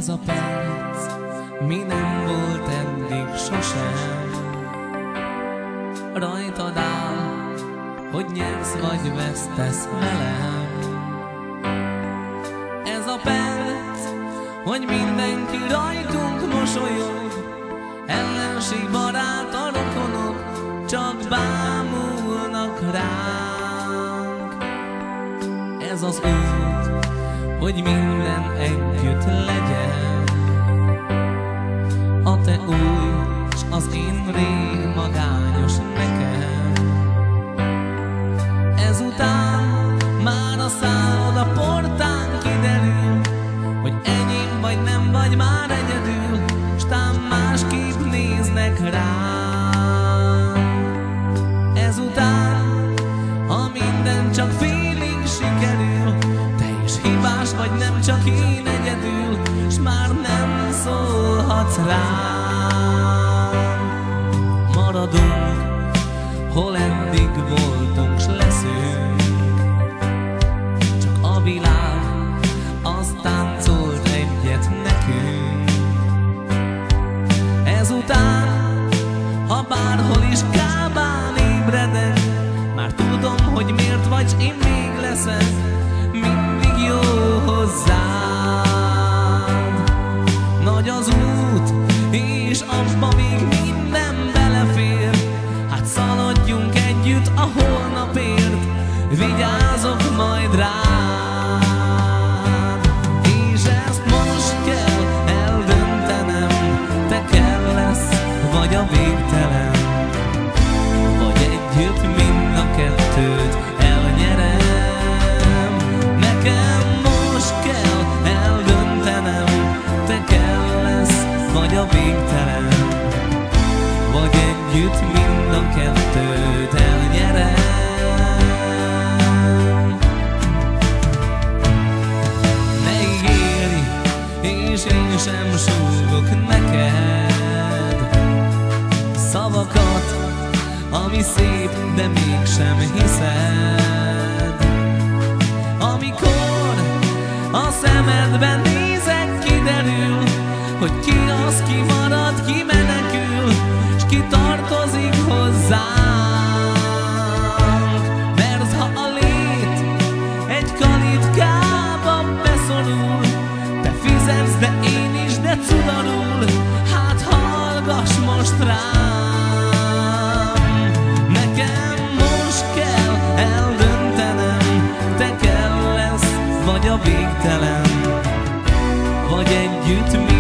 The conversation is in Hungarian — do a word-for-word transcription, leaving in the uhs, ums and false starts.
Ez a perc, mi nem volt eddig sosem. Rajtad áll, hogy nyersz vagy vesztesz velem. Ez a perc, hogy mindenki rajtunk mosolyog, ellenség, barát, a rokonok csak bámulnak ránk. Ez az út, hogy minden együtt legyen, a te új, s az én rég magányos nekem. Ezután már a szálloda portán kiderül, hogy enyém vagy nem vagy már egyedül, s tám másképp néznek rám. Ezután, ha minden csak félig sikerül, te is hibás vagy, nem csak én egyedül, s már nem szólhatsz rám. Maradunk, hol eddig voltunk, s leszünk, csak a világ az táncolt egyet nekünk. Ezután, ha bárhol is kábán ébredek, már tudom, hogy miért vagy, s én még leszek mindig jó hozzád. Nagy az út, és abba még minden belefér, hát szaladjunk együtt a holnapért, vigyázok majd rád. És ezt most kell eldöntenem, te kell lesz, vagy a végtelen, vagy együtt mind a kettőt elnyerem. Nekem most kell eldöntenem, te kell lesz, vagy a végtelen, vagy együtt mind a kettőt elnyerem. Ne ígérj, és én sem súgok neked szavakat, ami szép, de mégsem hiszed. Amikor a szemedben nézek, kiderül, hogy ki az, ki marad, ki menekül, s ki tartozik hozzánk. Mert ha a lét egy kalitkába beszorul, te fizetsz, de én is, de cudarul, hát hallgass most rám. Nekem most kell eldöntenem, te kell lesz, vagy a végtelen, vagy együtt mi